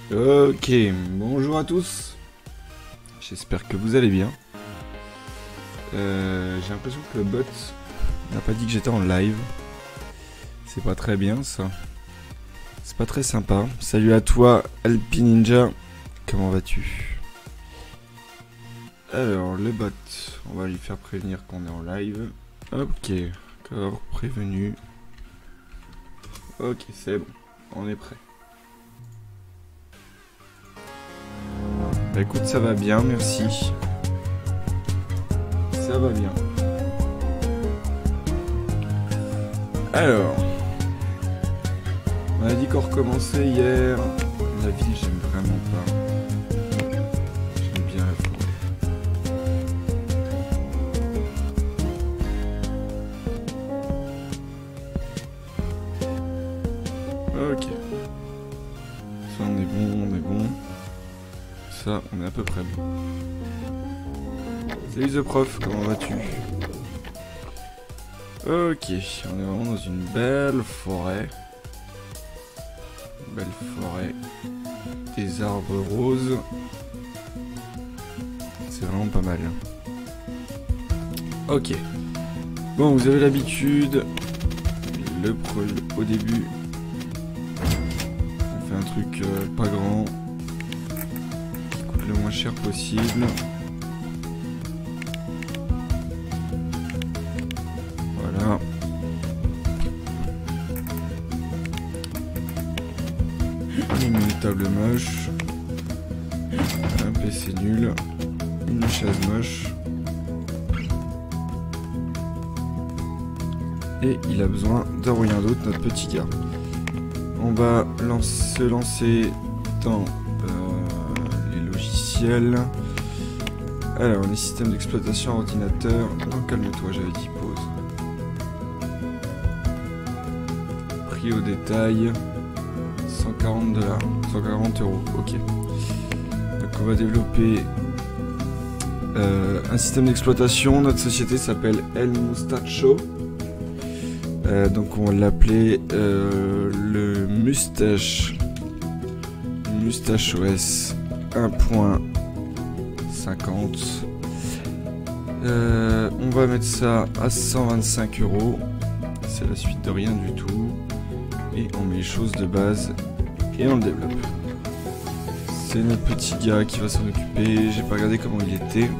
Ok, bonjour à tous. J'espère que vous allez bien. J'ai l'impression que le bot n'a pas dit que j'étais en live. C'est pas très bien ça. C'est pas très sympa. Salut à toi, Alpi Ninja. Comment vas-tu? Alors, le bot, on va lui faire prévenir qu'on est en live. Ok, d'accord, prévenu. Ok, c'est bon, on est prêt. Bah écoute, ça va bien, merci. Ça va bien. Alors, on a dit qu'on recommençait hier. La ville, j'aime vraiment pas. J'aime bien la forêt. Ok. Ça, on est bon, on est bon. Ça, on est à peu près bon. Salut The Prof, comment vas-tu? Ok, on est vraiment dans une belle forêt. Belle forêt. Des arbres roses. C'est vraiment pas mal. Ok. Bon, vous avez l'habitude. Au début, on fait un truc pas grand. Qui coûte le moins cher possible. Voilà. Une table moche. Un PC nul. Une chaise moche. Et il a besoin de rien d'autre, notre petit gars. On va se lancer dans les logiciels. Alors, les systèmes d'exploitation ordinateur. Non, calme-toi, j'avais dit pause. Prix au détail. 140 $. 140 €, ok. Donc on va développer un système d'exploitation. Notre société s'appelle El Mustacho. Donc on va l'appeler le Mustache OS 1.50. On va mettre ça à 125 €. C'est la suite de rien du tout. Et on met les choses de base et on le développe. C'est notre petit gars qui va s'en occuper. J'ai pas regardé comment il était.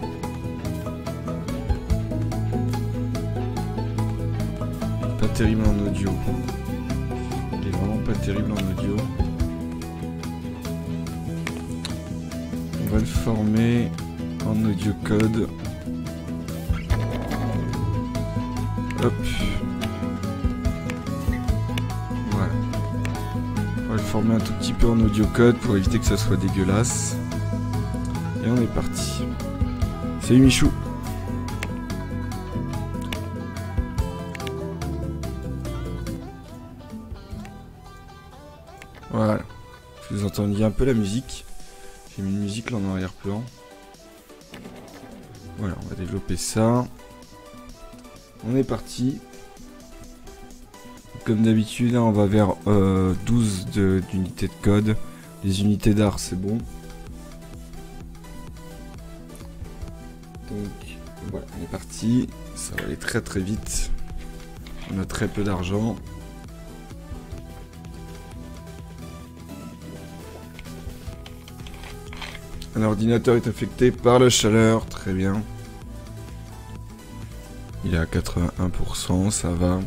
Pas terrible en audio. Il est vraiment pas terrible en audio. On va le former en audio code. Hop. Voilà. On va le former un tout petit peu en audio code pour éviter que ça soit dégueulasse. Et on est parti. Salut Michou. Voilà. Vous entendiez un peu la musique. J'ai mis une musique là en arrière-plan. Voilà, on va développer ça. On est parti. Comme d'habitude, on va vers 12 d'unités de code. Les unités d'art, c'est bon. Donc, voilà, on est parti. Ça va aller très très vite. On a très peu d'argent. Un ordinateur est affecté par la chaleur, très bien. Il est à 81%, ça va.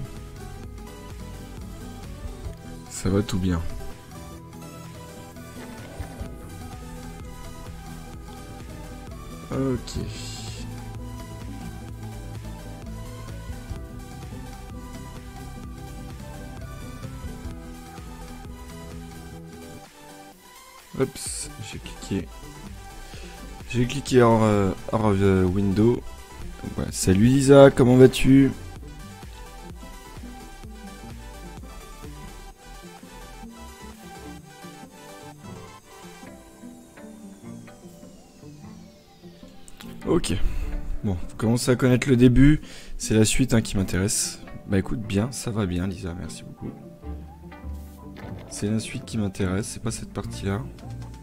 Ça va tout bien. Ok. Oups, j'ai cliqué. J'ai cliqué hors window. Ouais. Salut Lisa, comment vas-tu? Ok. Bon, vous commencez à connaître le début. C'est la suite qui m'intéresse. Bah écoute, bien, ça va bien Lisa, merci beaucoup. C'est la suite qui m'intéresse, c'est pas cette partie-là.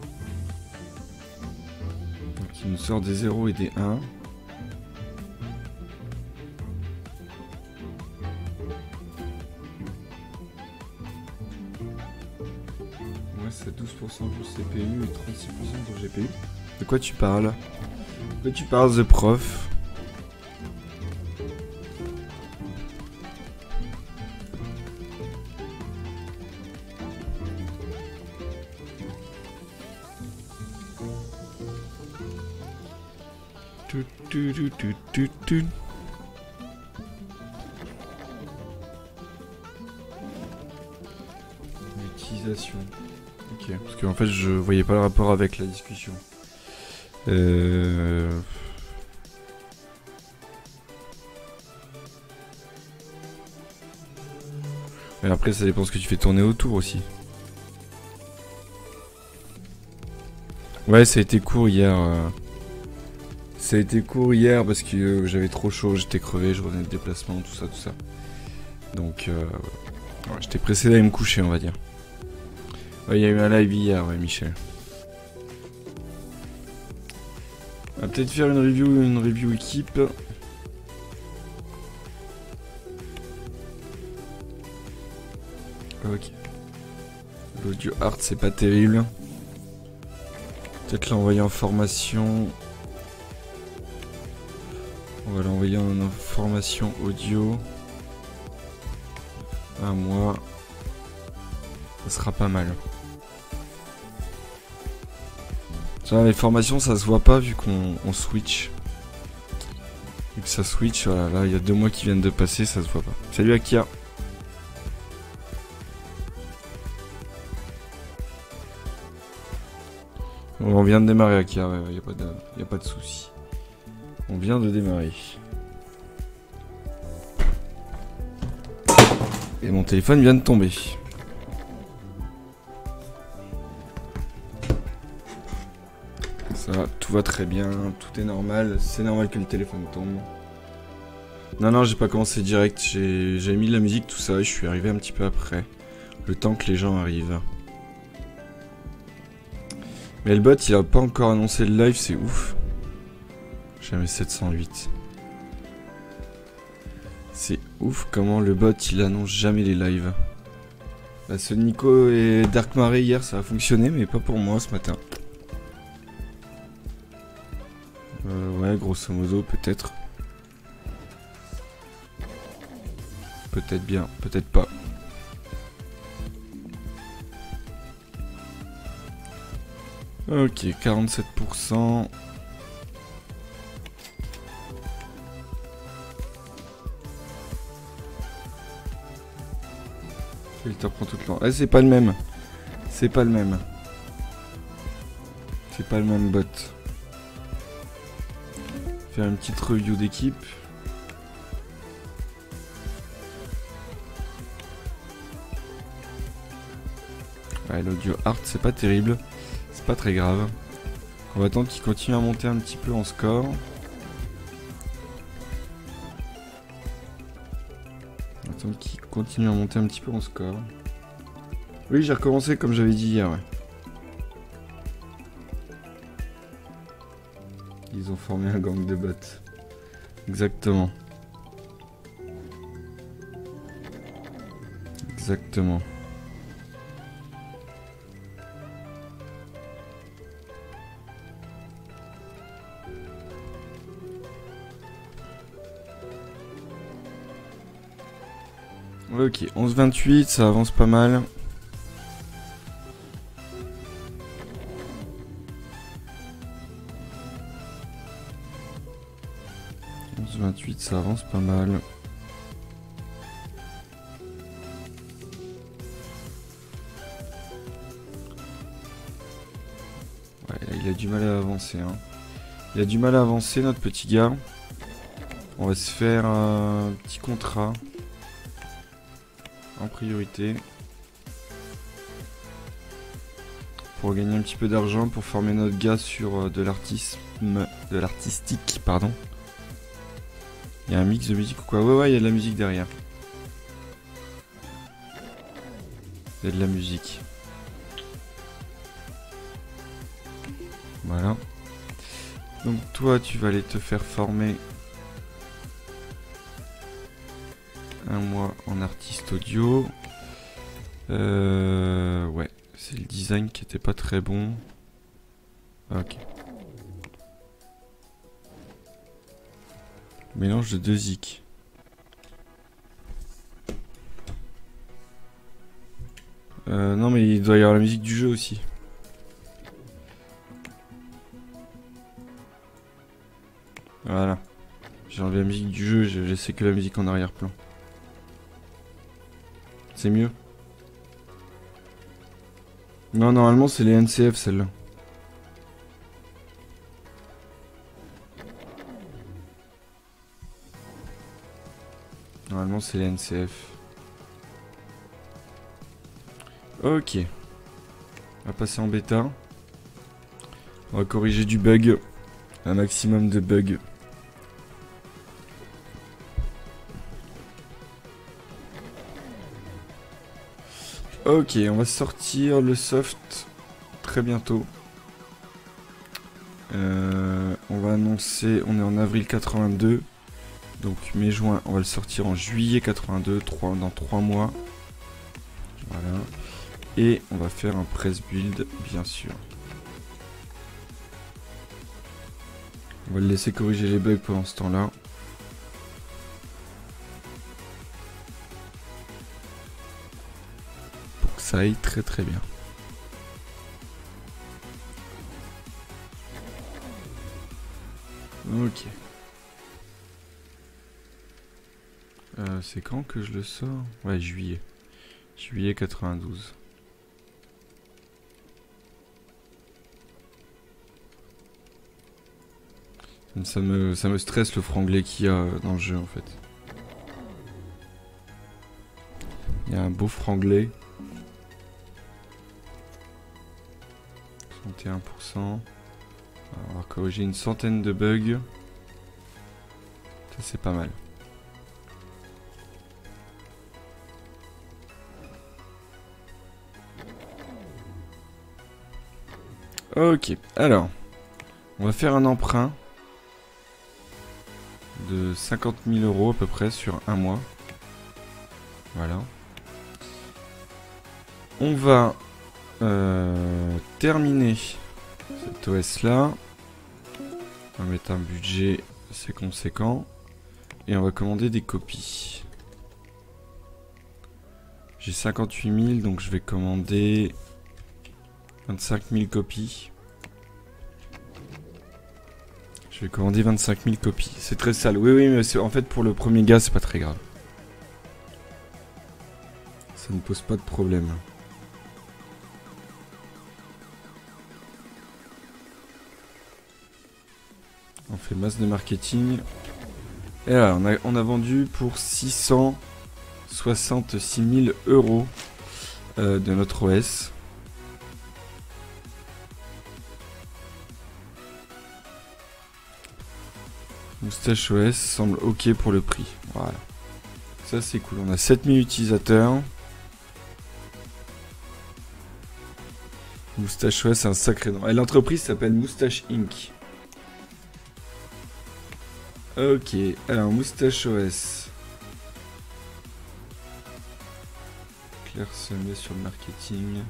Qui nous sort des 0 et des 1. Ouais, c'est 12% pour CPU et 36% pour GPU. De quoi tu parles? De quoi tu parles, The Prof? L'utilisation. Ok, parce qu'en fait je voyais pas le rapport avec la discussion. Et après ça dépend ce que tu fais tourner autour aussi. Ouais, ça a été court hier. Ça a été court hier parce que j'avais trop chaud, j'étais crevé, je revenais de déplacement, tout ça. Donc ouais, j'étais pressé d'aller me coucher, on va dire. Ouais, il y a eu un live hier, ouais, Michel. On va peut-être faire une review équipe. Ok. L'audio art, c'est pas terrible. Peut-être l'envoyer en formation. On va l'envoyer en formation audio. À moi. Ça sera pas mal. Ça, les formations, ça se voit pas vu qu'on switch. Vu que ça switch, voilà, là, il y a 2 mois qui viennent de passer, ça se voit pas. Salut Akia. On vient de démarrer Akia, ouais, y a pas de souci. On vient de démarrer. Et mon téléphone vient de tomber. Ça, tout va très bien, tout est normal. C'est normal que le téléphone tombe. Non, j'ai pas commencé direct. J'ai mis de la musique, tout ça, et je suis arrivé un petit peu après. Le temps que les gens arrivent. Mais le bot, il a pas encore annoncé le live, c'est ouf. Jamais 708. C'est ouf comment le bot, il annonce jamais les lives. Bah, ce Nico et Dark Mare hier, ça a fonctionné, mais pas pour moi ce matin. Ouais, grosso modo, peut-être. Peut-être bien, peut-être pas. Ok, 47%. Il te reprend tout le temps. Ah, c'est pas le même. C'est pas le même. C'est pas le même bot. Faire une petite review d'équipe. Ouais, l'audio art, c'est pas terrible. C'est pas très grave. On va attendre qu'il continue à monter un petit peu en score. Attendre qu'il continue à monter un petit peu en score. Oui, j'ai recommencé comme j'avais dit hier, ouais. Ils ont formé un gang de bots. Exactement. Exactement. Ok, 11-28, ça avance pas mal. Ça avance pas mal. Ouais, il a du mal à avancer. Hein. Il a du mal à avancer, notre petit gars. On va se faire un petit contrat en priorité pour gagner un petit peu d'argent pour former notre gars sur de l'artistique, pardon. Il y a un mix de musique ou quoi? Ouais, il y a de la musique derrière. Il y a de la musique. Voilà. Donc toi, tu vas aller te faire former 1 mois en artiste audio. Ouais, c'est le design qui était pas très bon. Ok. Mélange de 2 zik. Non mais il doit y avoir la musique du jeu aussi. Voilà. J'ai enlevé la musique du jeu, j'ai laissé que la musique en arrière-plan. C'est mieux? Non, normalement c'est les NCF celle-là. Normalement c'est les NCF. Ok. On va passer en bêta. On va corriger du bug. Un maximum de bugs. Ok, on va sortir le soft très bientôt. On va annoncer, on est en avril 82. Donc mai-juin, on va le sortir en juillet 82, dans 3 mois. Voilà. Et on va faire un press build, bien sûr. On va le laisser corriger les bugs pendant ce temps-là. Pour que ça aille très très bien. Ok. C'est quand que je le sors? Ouais, juillet. Juillet 92. Ça me stresse le franglais qu'il y a dans le jeu en fait. Il y a un beau franglais. 61%. On va corriger une centaine de bugs. Ça c'est pas mal. Ok, alors. On va faire un emprunt de 50 000 € à peu près sur 1 mois. Voilà. On va terminer cet OS là. On va mettre un budget assez conséquent. Et on va commander des copies. J'ai 58 000, donc je vais commander 25 000 copies. Je vais commander 25 000 copies. C'est très sale. Oui, oui, mais en fait pour le premier gars, c'est pas très grave. Ça ne pose pas de problème. On fait masse de marketing. Et là, on a vendu pour 666 000 € de notre OS. Moustache OS semble ok pour le prix. Voilà. Ça c'est cool. On a 7000 utilisateurs. Moustache OS, c'est un sacré nom. Et l'entreprise s'appelle Moustache Inc. Ok, alors Moustache OS. Claire semé sur le marketing.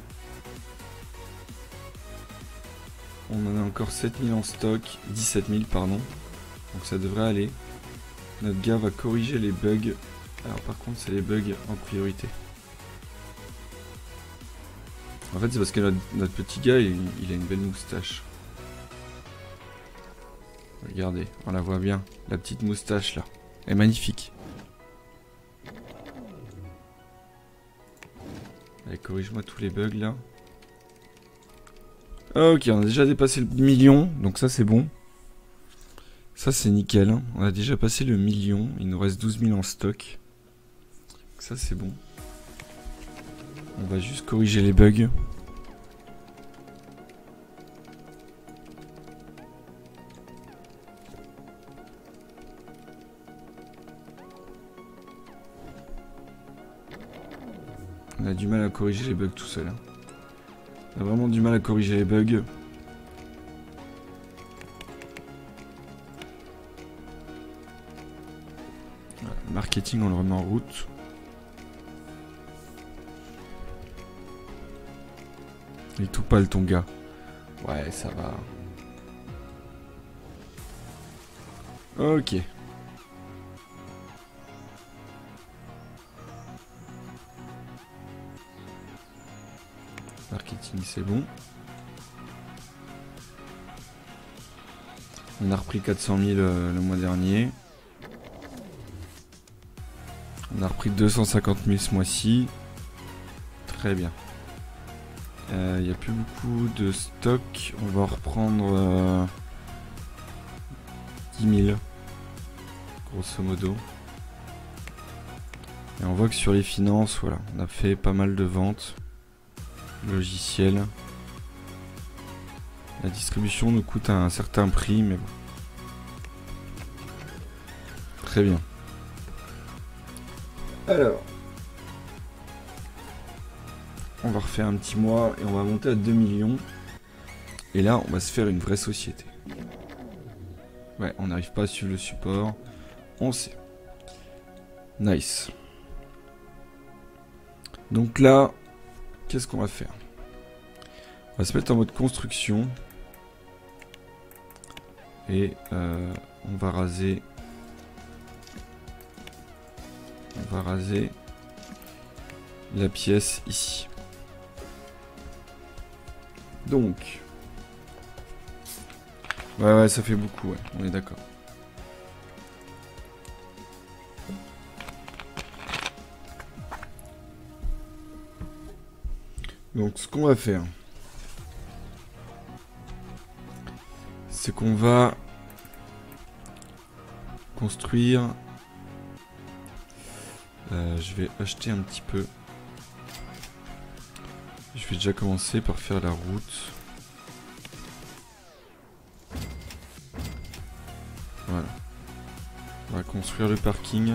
On en a encore 7000 en stock. 17 000, pardon. Donc ça devrait aller. Notre gars va corriger les bugs. Alors par contre, c'est les bugs en priorité. En fait, c'est parce que notre petit gars, il a une belle moustache. Regardez, on la voit bien. La petite moustache là. Elle est magnifique. Allez, corrige-moi tous les bugs là. Ok, on a déjà dépassé le million. Donc ça, c'est bon. Ça, c'est nickel. Hein. On a déjà passé le million. Il nous reste 12 000 en stock. Donc ça, c'est bon. On va juste corriger les bugs. On a du mal à corriger les bugs tout seul. Hein. On a vraiment du mal à corriger les bugs. marketing, on le remet en route. Il est tout pâle ton gars. Ouais, ça va. Ok. Marketing, c'est bon. On a repris 400 000 le mois dernier. On a repris 250 000 ce mois-ci. Très bien. Il n'y a plus beaucoup de stock. On va reprendre 10 000. Grosso modo. Et on voit que sur les finances, voilà, on a fait pas mal de ventes. Logiciel. La distribution nous coûte un certain prix, mais bon. Très bien. Alors. On va refaire un petit mois et on va monter à 2 millions. Et là, on va se faire une vraie société. Ouais, on n'arrive pas à suivre le support. On sait. Nice. Donc là, qu'est-ce qu'on va faire? On va se mettre en mode construction. Et on va raser. On va raser la pièce ici. Donc. Ouais, ça fait beaucoup, ouais, on est d'accord. Donc ce qu'on va faire, c'est qu'on va construire. Je vais acheter un petit peu. Je vais déjà commencer par faire la route. Voilà. On va construire le parking.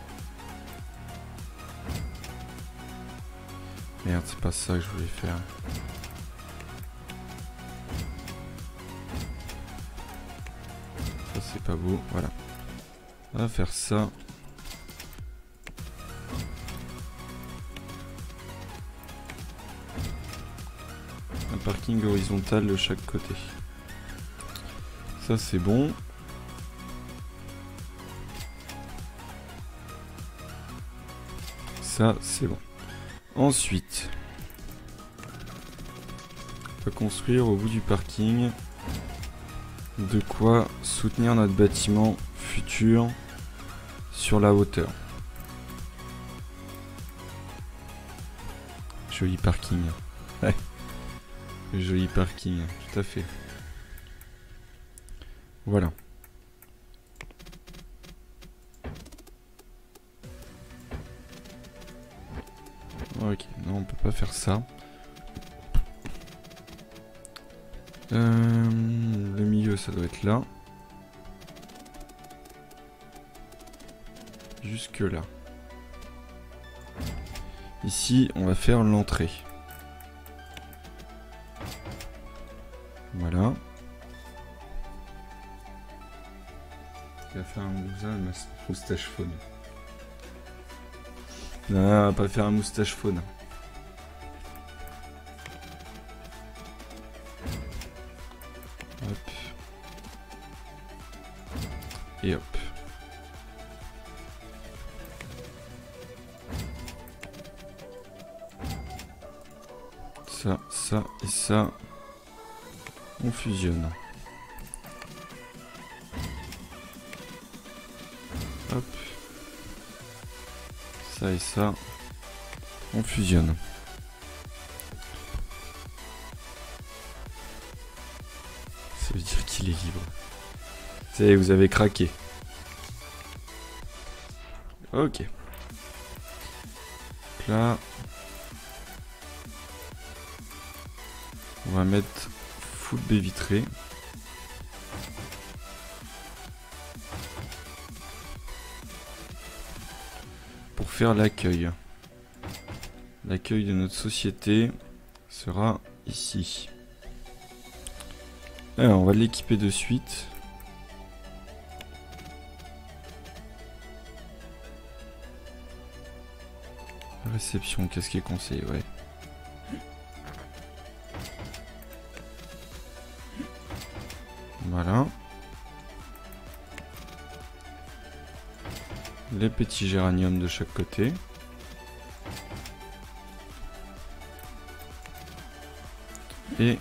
Merde, c'est pas ça que je voulais faire. Ça c'est pas beau, voilà. On va faire ça. Un parking horizontal de chaque côté. Ça c'est bon. Ça c'est bon. Ensuite, on va construire au bout du parking de quoi soutenir notre bâtiment futur sur la hauteur. Joli parking. Ouais. Joli parking, tout à fait. Voilà. Ok, non on peut pas faire ça. Le milieu ça doit être là. Jusque là. Ici on va faire l'entrée. Voilà. Il va faire un moustache faune. Non, on va pas faire un moustache faune. Hop. Et hop. Ça, ça et ça. On fusionne. Hop. Ça et ça. On fusionne. Ça veut dire qu'il est libre. Ça y est, vous avez craqué. Ok. Donc là. On va mettre full baie vitrée. Pour faire l'accueil. L'accueil de notre société sera ici. Alors, on va l'équiper de suite. Réception, qu'est-ce qui est conseillé? Ouais. Voilà. Les petits géraniums de chaque côté. Et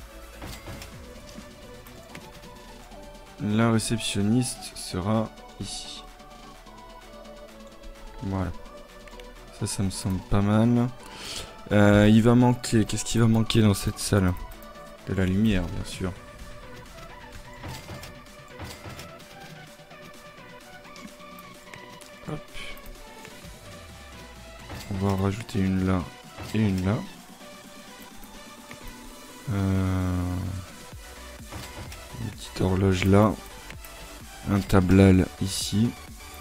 la réceptionniste sera ici. Voilà. Ça me semble pas mal. Il va manquer... Qu'est-ce qui va manquer dans cette salle? De la lumière, bien sûr. Hop. On va en rajouter une là et une là. Une petite horloge là. Un tablal ici.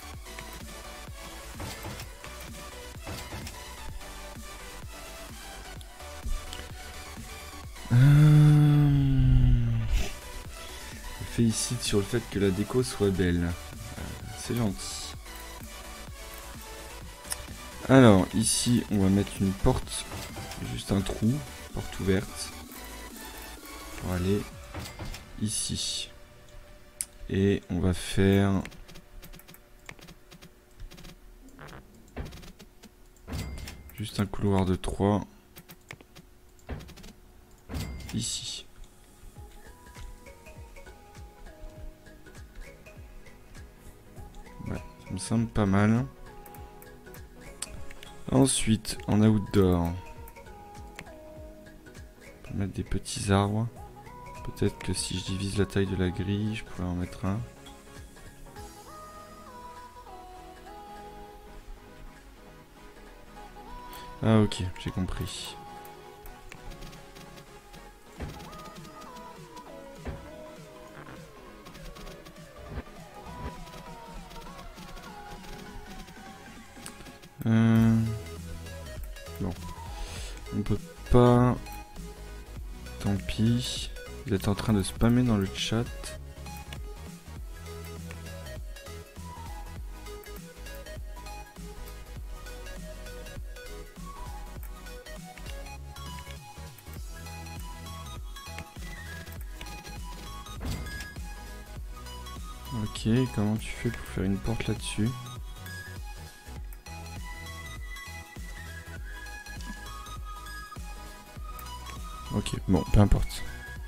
Je félicite sur le fait que la déco soit belle. C'est gentil. Alors, ici, on va mettre une porte. Juste un trou. Porte ouverte. Pour aller ici. Et on va faire... juste un couloir de 3. Ici. Ouais, ça me semble pas mal. Ensuite, en outdoor, on peut mettre des petits arbres. Peut-être que si je divise la taille de la grille, je pourrais en mettre un. Ah ok, j'ai compris. Bon. On peut pas... Tant pis. Vous êtes en train de spammer dans le chat. Ok, comment tu fais pour faire une porte là-dessus? Ok, bon, peu importe.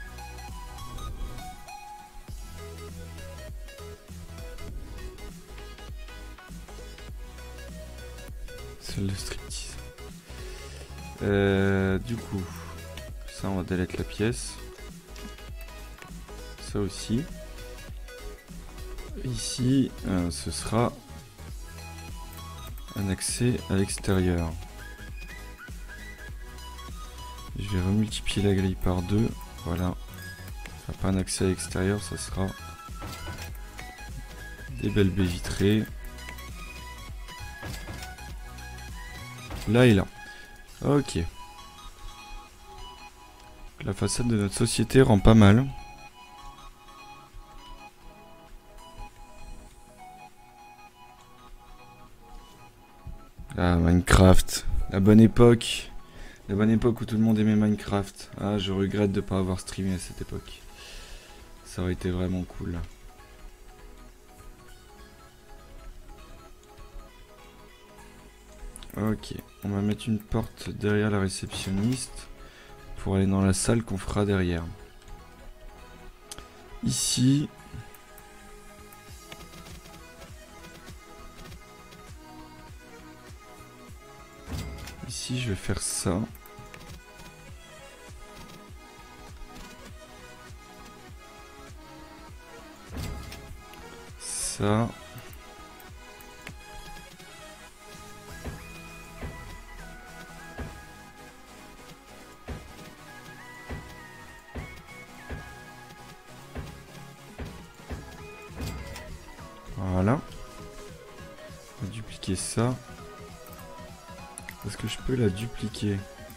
C'est le striptease. Du coup, ça on va delete la pièce. Ça aussi. Ici, ce sera un accès à l'extérieur. Je vais remultiplier la grille par 2. Voilà. Ça sera pas un accès à l'extérieur, ça sera des belles baies vitrées. Là et là. Ok. La façade de notre société rend pas mal. Ah, Minecraft. La bonne époque. La bonne époque où tout le monde aimait Minecraft. Ah, je regrette de ne pas avoir streamé à cette époque. Ça aurait été vraiment cool. Ok, on va mettre une porte derrière la réceptionniste pour aller dans la salle qu'on fera derrière. Ici... Ici, je vais faire ça. Ça. Voilà. On va dupliquer ça. Est-ce que je peux la dupliquer?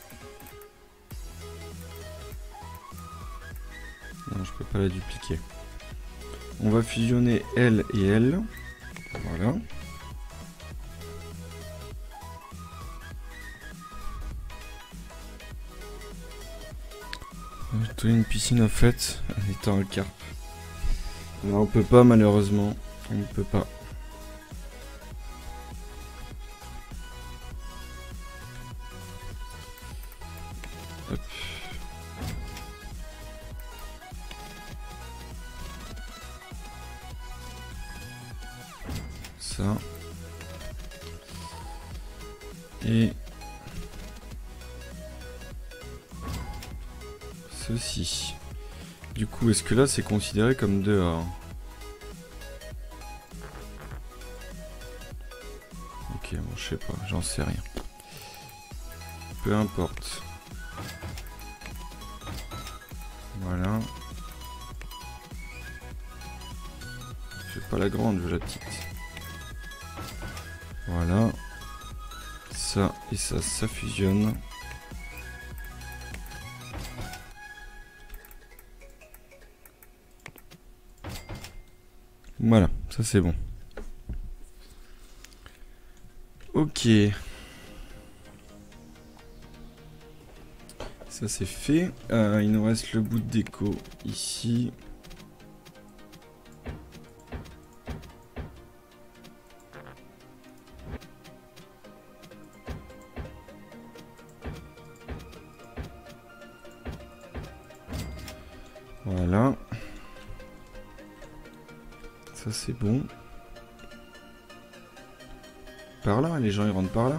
Non, je peux pas la dupliquer. On va fusionner elle et elle. Voilà. Nettoyer une piscine en fait, en étant un carpe. Là on peut pas malheureusement, on ne peut pas. Hop. Ça. Et ceci. Du coup, est-ce que là c'est considéré comme dehors? Ok, bon, je sais pas, j'en sais rien. Peu importe. Voilà. Je veux pas la grande, je veux la petite. Voilà. Ça et ça fusionne. Voilà, ça c'est bon. Ok. Ça c'est fait. Il nous reste le bout de déco ici. Voilà. Ça c'est bon. Par là, les gens ils rentrent par là.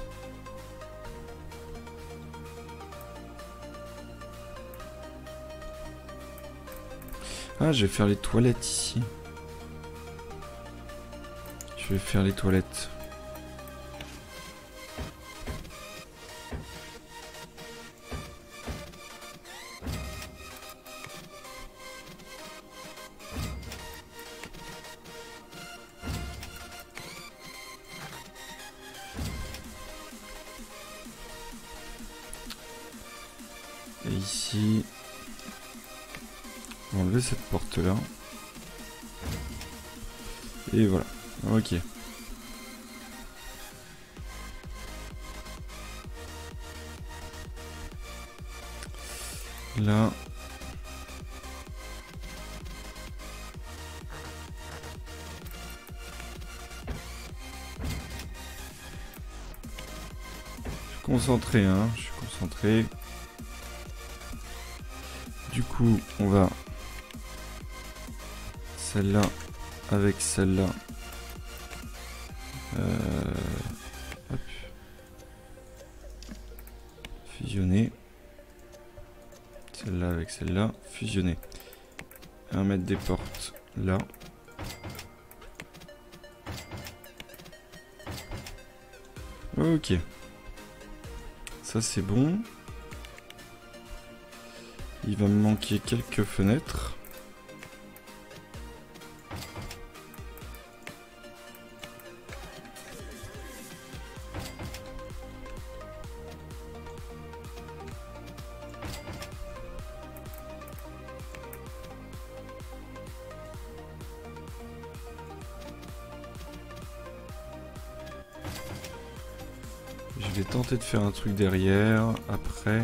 Ah, je vais faire les toilettes ici. Je vais faire les toilettes. Et ici, on va enlever cette porte là. Et voilà. Ok. Là. Je suis concentré, hein. Je suis concentré. Du coup, on va celle-là avec celle-là. Hop. Fusionner. Celle-là avec celle-là. Fusionner. On va mettre des portes là. Ok. Ça c'est bon. Il va me manquer quelques fenêtres. Je vais tenter de faire un truc derrière, après.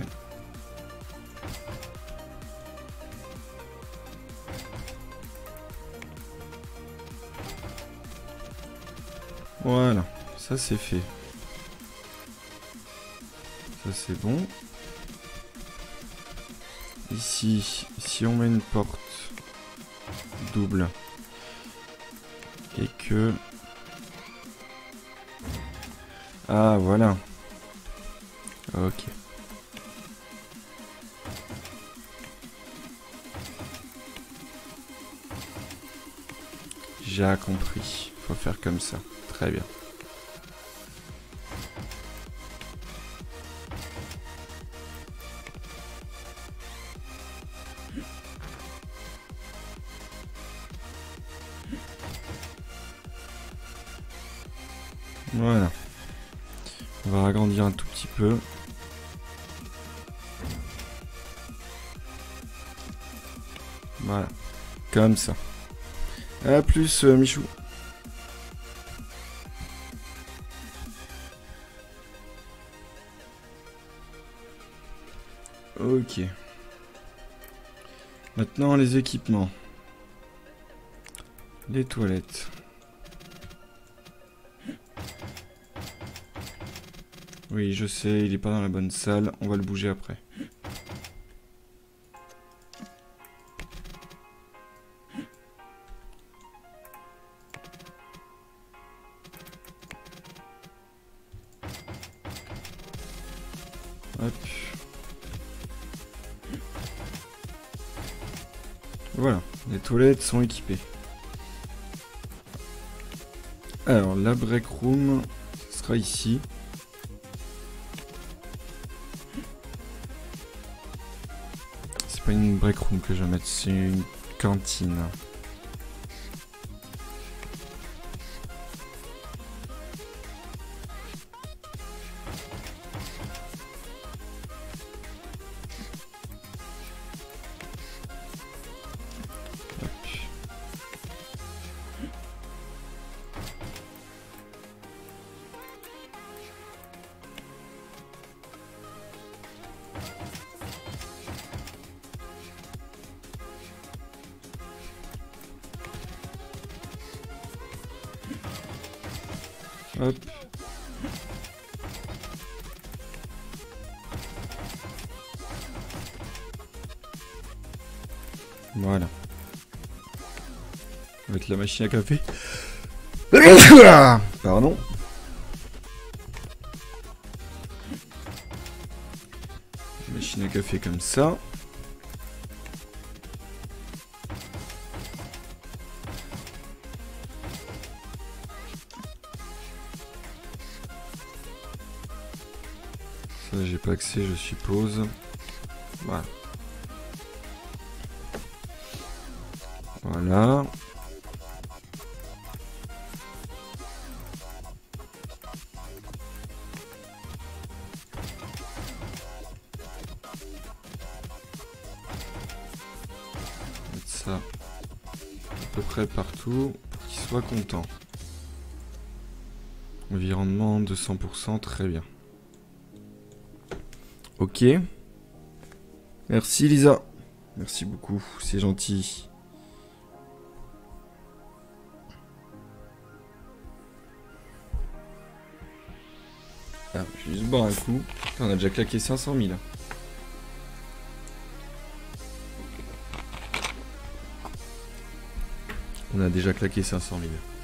Voilà, ça c'est fait. Ça c'est bon. Ici, si on met une porte double et que... Ah voilà. Ok. J'ai compris. Faut faire comme ça. Très bien. Voilà. On va agrandir un tout petit peu. Voilà. Comme ça. A plus, Michou. Ok. Maintenant, les équipements. Les toilettes. Oui, je sais, il est pas dans la bonne salle. On va le bouger après. Hop. Voilà, les toilettes sont équipées. Alors, la break room, ce sera ici. C'est pas une break room que je vais mettre, c'est une cantine. Hop. Voilà. Avec la machine à café. Pardon. Machine à café comme ça. Ça, j'ai pas accès, je suppose. Voilà. Voilà. Mettre ça à peu près partout pour qu'il soit content. Environnement de 100%, très bien. Ok. Merci Lisa. Merci beaucoup, c'est gentil. Ah, je vais juste boire un coup. On a déjà claqué 500 000. On a déjà claqué 500 000.